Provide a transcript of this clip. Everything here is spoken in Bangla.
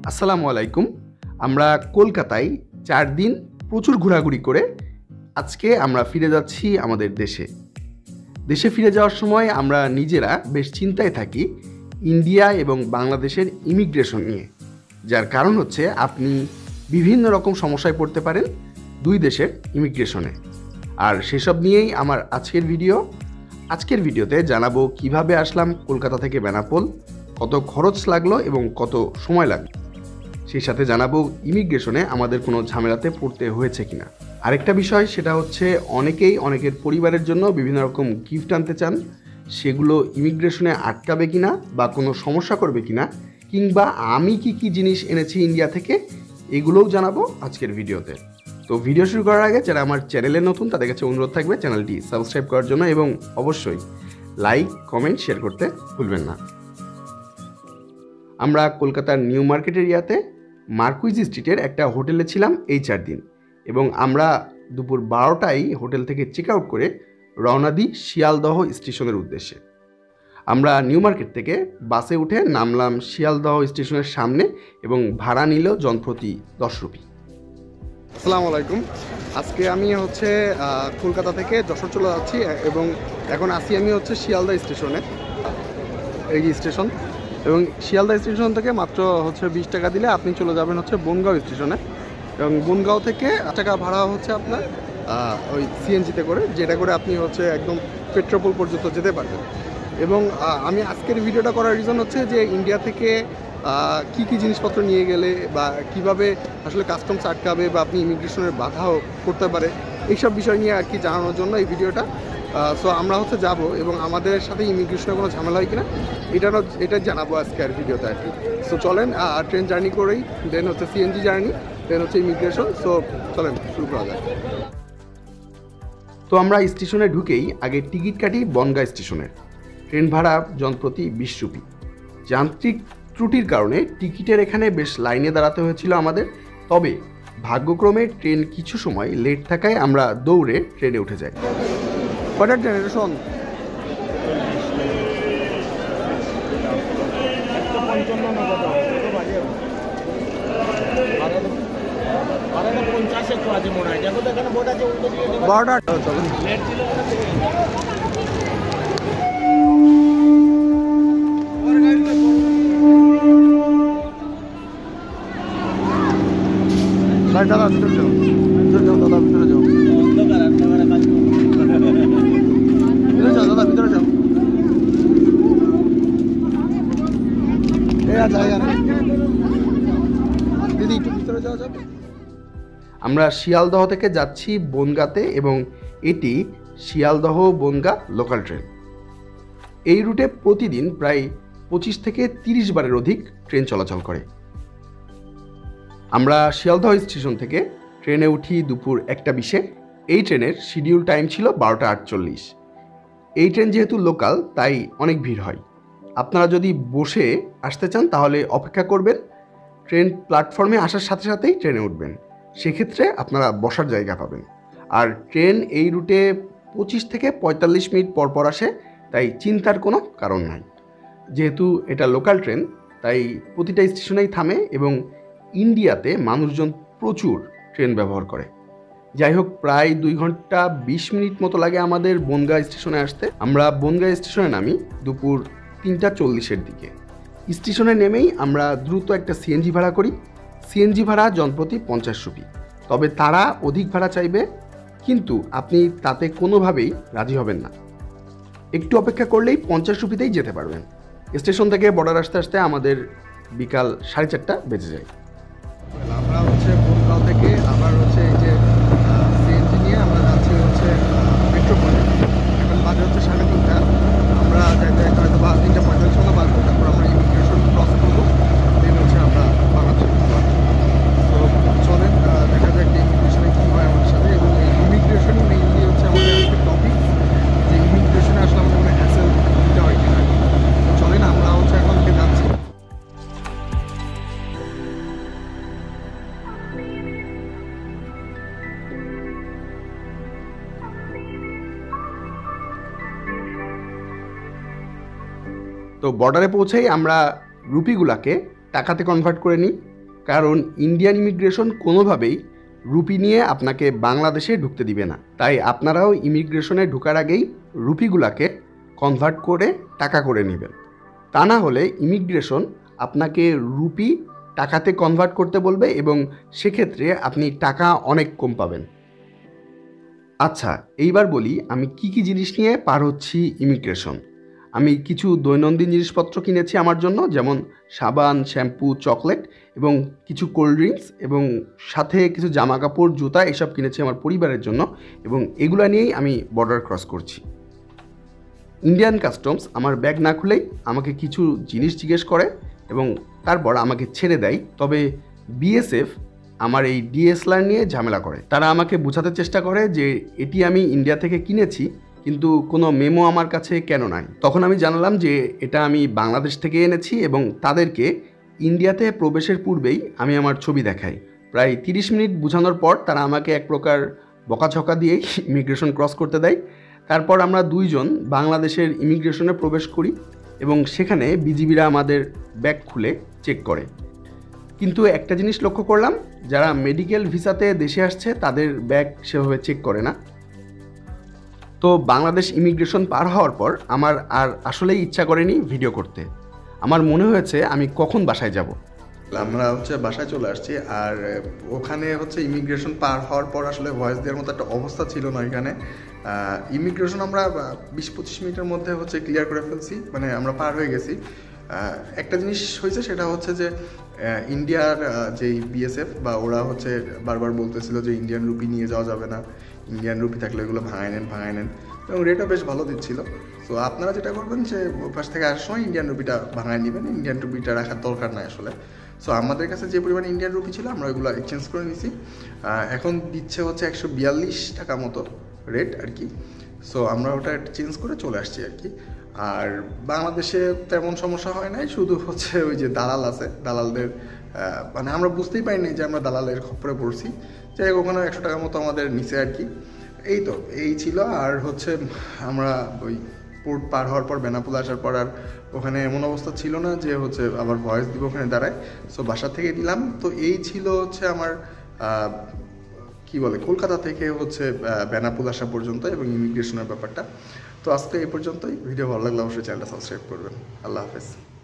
আসসালামু আলাইকুম। আমরা কলকাতায় ৪ দিন প্রচুর ঘোরাঘুরি করে আজকে আমরা ফিরে যাচ্ছি আমাদের দেশে। দেশে ফিরে যাওয়ার সময় আমরা নিজেরা বেশ চিন্তায় থাকি ইন্ডিয়া এবং বাংলাদেশের ইমিগ্রেশন নিয়ে। যার কারণ হচ্ছে আপনি বিভিন্ন রকম সমস্যায় পড়তে পারেন দুই দেশের ইমিগ্রেশনে। আর সেসব নিয়েই আমার আজকের ভিডিও। আজকের ভিডিওতে জানাবো কিভাবে আসলাম কলকাতা থেকে বেনাপোল, কত খরচ লাগলো এবং কত সময় লাগলো। সেই সাথে জানাবো ইমিগ্রেশনে আমাদের কোনো ঝামেলাতে পড়তে হয়েছে কিনা। আরেকটা বিষয় সেটা হচ্ছে অনেকেই অনেকের পরিবারের জন্য বিভিন্ন রকম গিফট আনতে চান, সেগুলো ইমিগ্রেশনে আটকাবে কিনা বা কোনো সমস্যা করবে কিনা, কিংবা আমি কি জিনিস এনেছি ইন্ডিয়া থেকে এগুলোও জানাবো আজকের ভিডিওতে। তো ভিডিও শুরু করার আগে যারা আমার চ্যানেলে নতুন তাদের কাছে অনুরোধ থাকবে চ্যানেলটি সাবস্ক্রাইব করার জন্য এবং অবশ্যই লাইক কমেন্ট শেয়ার করতে ভুলবেন না। আমরা কলকাতার নিউ মার্কেট এরিয়াতে মার্কুইজ স্ট্রিটের একটা হোটেলে ছিলাম এই 4 দিন এবং আমরা দুপুর 12টায় হোটেল থেকে চেক আউট করে রওনা দিই শিয়ালদহ স্টেশনের উদ্দেশ্যে। আমরা নিউ মার্কেট থেকে বাসে উঠে নামলাম শিয়ালদহ স্টেশনের সামনে এবং ভাড়া নিল জনপ্রতি 10 রুপি। আসসালামু আলাইকুম। আজকে আমি কলকাতা থেকে যশোর চলে যাচ্ছি এবং এখন আসি আমি শিয়ালদহ স্টেশনে। এই স্টেশন এবং শিয়ালদহ স্টেশন থেকে মাত্র 20 টাকা দিলে আপনি চলে যাবেন বনগাঁও স্টেশনে এবং বনগাঁও থেকে টাকা ভাড়া আপনার ওই সিএনজিতে করে, যেটা করে আপনি একদম পেট্রোপোল পর্যন্ত যেতে পারবেন। এবং আমি আজকের ভিডিওটা করার রিজন হচ্ছে যে ইন্ডিয়া থেকে কি জিনিসপত্র নিয়ে গেলে বা কিভাবে আসলে কাস্টমস আটকাবে বা আপনি ইমিগ্রেশনের বাধাও করতে পারে, এইসব বিষয় নিয়ে আর কি জানানোর জন্য এই ভিডিওটা। সো আমরা যাব এবং আমাদের সাথে ইমিগ্রেশনের কোনো ঝামেলা হয় কিনা এটা জানাবো আজকে আর ভিডিওতে আর কি। সো চলেন ট্রেন জার্নি করেই, then CNG journey, then immigration. So চলেন শুরু করা যায়। তো আমরা স্টেশনে ঢুকেই আগে টিকিট কাটি বনগাঁ স্টেশনের। ট্রেন ভাড়া জনপ্রতি 20 রুপি। যান্ত্রিক ত্রুটির কারণে টিকিটের এখানে বেশ লাইনে দাঁড়াতে হয়েছিল আমাদের, তবে ভাগ্যক্রমে ট্রেন কিছু সময় লেট থাকায় আমরা দৌড়ে ট্রেনে উঠে যাই। কটার ট্রেন এটা শোন? দাদা ভিতরে যাও, দাদা ভিতরে যাও, দাদা ভিতরে যাও। দিদি একটু ভিতরে যাওয়া যাবে? আমরা শিয়ালদহ থেকে যাচ্ছি বনগাঁতে এবং এটি শিয়ালদহ বনগাঁ লোকাল ট্রেন। এই রুটে প্রতিদিন প্রায় 25 থেকে 30 বারের অধিক ট্রেন চলাচল করে। আমরা শিয়ালদহ স্টেশন থেকে ট্রেনে উঠি দুপুর 1টা 20-এ। এই ট্রেনের শিডিউল টাইম ছিল 12টা 48। এই ট্রেন যেহেতু লোকাল তাই অনেক ভিড় হয়। আপনারা যদি বসে আসতে চান তাহলে অপেক্ষা করবেন, ট্রেন প্ল্যাটফর্মে আসার সাথে সাথেই ট্রেনে উঠবেন, সেক্ষেত্রে আপনারা বসার জায়গা পাবেন। আর ট্রেন এই রুটে 25 থেকে 45 মিনিট পর পর আসে, তাই চিন্তার কোনো কারণ নাই। যেহেতু এটা লোকাল ট্রেন তাই প্রতিটা স্টেশনেই থামে এবং ইন্ডিয়াতে মানুষজন প্রচুর ট্রেন ব্যবহার করে। যাই হোক, প্রায় 2 ঘন্টা 20 মিনিট মতো লাগে আমাদের বনগাঁ স্টেশনে আসতে। আমরা বনগাঁ স্টেশনে নামি দুপুর 3টা 40-এর দিকে। স্টেশনে নেমেই আমরা দ্রুত একটা সিএনজি ভাড়া করি। সিএনজি ভাড়া জনপ্রতি 50 রুপি। তবে তারা অধিক ভাড়া চাইবে, কিন্তু আপনি তাতে কোনোভাবেই রাজি হবেন না। একটু অপেক্ষা করলেই 50 রুপিতেই যেতে পারবেন। স্টেশন থেকে বর্ডার আসতে আসতে আমাদের বিকাল 4:30 বেজে যায়। আমরা বনগাঁও থেকে আবার এই যে সিএনজি নিয়ে আমরা যাচ্ছি মেট্রোপলে। এখন বাজে 3:30। আমরা যাইতে হয়তো বা 3:45 মতো বাজবো, তারপর আমরা ইমিগ্রেশন ক্রস করবো, দেন আমরা বাংলাদেশ। তো চলেন দেখা যাক ইমিগ্রেশনে কী হয় আমাদের সাথে। এবং এই ইমিগ্রেশনই মেইনলি আমাদের একটা টপিক, যে ইমিগ্রেশনে আসলে আমাদের কোনো হ্যাসেল দিতে হয় কিনা। চলেন আমরা এখন থেকে যাচ্ছি। তো বর্ডারে পৌঁছেই আমরা রুপিগুলাকে টাকাতে কনভার্ট করে নিই কারণ ইন্ডিয়ান ইমিগ্রেশন কোনোভাবেই রুপি নিয়ে আপনাকে বাংলাদেশে ঢুকতে দিবে না। তাই আপনারাও ইমিগ্রেশনে ঢোকার আগেই রুপিগুলাকে কনভার্ট করে টাকা করে নেবেন। তা না হলে ইমিগ্রেশন আপনাকে রুপি টাকাতে কনভার্ট করতে বলবে এবং সেক্ষেত্রে আপনি টাকা অনেক কম পাবেন। আচ্ছা, এইবার বলি আমি কি কি জিনিস নিয়ে পার হচ্ছি ইমিগ্রেশন। আমি কিছু দৈনন্দিন জিনিসপত্র কিনেছি আমার জন্য, যেমন সাবান, শ্যাম্পু, চকলেট এবং কিছু কোল্ড ড্রিঙ্কস, এবং সাথে কিছু জামা কাপড়, জুতা এসব কিনেছি আমার পরিবারের জন্য, এবং এগুলো নিয়েই আমি বর্ডার ক্রস করছি। ইন্ডিয়ান কাস্টমস আমার ব্যাগ না খুলেই আমাকে কিছু জিনিস জিজ্ঞেস করে এবং তারপর আমাকে ছেড়ে দেয়। তবে বিএসএফ আমার এই ডিএসএলআর নিয়ে ঝামেলা করে। তারা আমাকে বোঝাতে চেষ্টা করে যে এটি আমি ইন্ডিয়া থেকে কিনেছি, কিন্তু কোনো মেমো আমার কাছে কেন নাই। তখন আমি জানালাম যে এটা আমি বাংলাদেশ থেকে এনেছি এবং তাদেরকে ইন্ডিয়াতে প্রবেশের পূর্বেই আমি আমার ছবি দেখাই। প্রায় 30 মিনিট বোঝানোর পর তারা আমাকে এক প্রকার বকাঝকা দিয়েই ইমিগ্রেশন ক্রস করতে দেয়। তারপর আমরা দুইজন বাংলাদেশের ইমিগ্রেশনে প্রবেশ করি এবং সেখানে বিজিবিরা আমাদের ব্যাগ খুলে চেক করে। কিন্তু একটা জিনিস লক্ষ্য করলাম, যারা মেডিকেল ভিসাতে দেশে আসছে তাদের ব্যাগ সেভাবে চেক করে না। তো বাংলাদেশ ইমিগ্রেশন পার হওয়ার পর আমার আর আসলেই ইচ্ছা করেনি ভিডিও করতে। আমার মনে হয়েছে আমি কখন বাসায় যাব। আমরা বাসায় চলে আসছি, আর ওখানে ইমিগ্রেশন পার হওয়ার পর আসলে ভয়েস দেওয়ার মতো একটা অবস্থা ছিল না। এখানে ইমিগ্রেশন আমরা 20-25 মিনিটের মধ্যে ক্লিয়ার করে ফেলছি, মানে আমরা পার হয়ে গেছি। একটা জিনিস হয়েছে, সেটা যে ইন্ডিয়ার যেই বিএসএফ বা ওরা বারবার বলতেছিল যে ইন্ডিয়ান রুপি নিয়ে যাওয়া যাবে না, ইন্ডিয়ান রুপি থাকলে এগুলো ভাঙায় নেন, এবং রেটও বেশ ভালো দিচ্ছিল। তো আপনারা যেটা করবেন যে পাশ থেকে আসার সময় ইন্ডিয়ান রুপিটা ভাঙায় নেবেন, ইন্ডিয়ান রুপিটা রাখার দরকার নাই আসলে। সো আমাদের কাছে যে পরিমাণ ইন্ডিয়ান রুপি ছিল আমরা ওইগুলো এক্সচেঞ্জ করে নিছি। এখন দিচ্ছে 142 টাকা মতো রেট আর কি। সো আমরা ওটা চেঞ্জ করে চলে আসছি আর কি। আর বাংলাদেশে তেমন সমস্যা হয় নাই, শুধু ওই যে দালাল আছে, দালালদের মানে আমরা বুঝতেই পারিনি যে আমরা দালালের খপ্পরে পড়ছি। যাই হোক, ওখানে 100 টাকা মতো আমাদের নিচে আর কি। এই ছিল। আর আমরা ওই পোর্ট পার হওয়ার পর বেনাপোল আসার পর আর ওখানে এমন অবস্থা ছিল না যে আবার ভয়েস দিব ওখানে দাঁড়ায়। সো বাসা থেকে দিলাম। তো এই ছিল আমার কলকাতা থেকে বেনাপোল আসা পর্যন্ত এবং ইমিগ্রেশনের ব্যাপারটা। তো আজকে এই পর্যন্তই। ভিডিও ভালো লাগলে অবশ্যই চ্যানেলটা সাবস্ক্রাইব করবেন। আল্লাহ হাফেজ।